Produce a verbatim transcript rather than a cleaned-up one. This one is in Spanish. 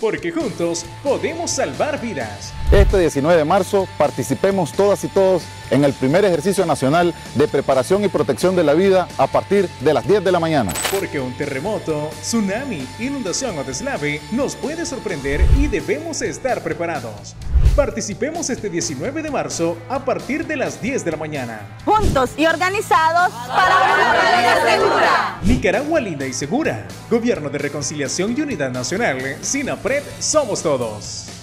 porque juntos podemos salvar vidas. Este diecinueve de marzo participemos todas y todos en el primer ejercicio nacional de preparación y protección de la vida a partir de las diez de la mañana. Porque un terremoto, tsunami, inundación o deslave nos puede sorprender y debemos estar preparados. Participemos este diecinueve de marzo a partir de las diez de la mañana. Juntos y organizados para una vida segura. Nicaragua linda y segura. Gobierno de Reconciliación y Unidad Nacional. SINAPRED, somos todos.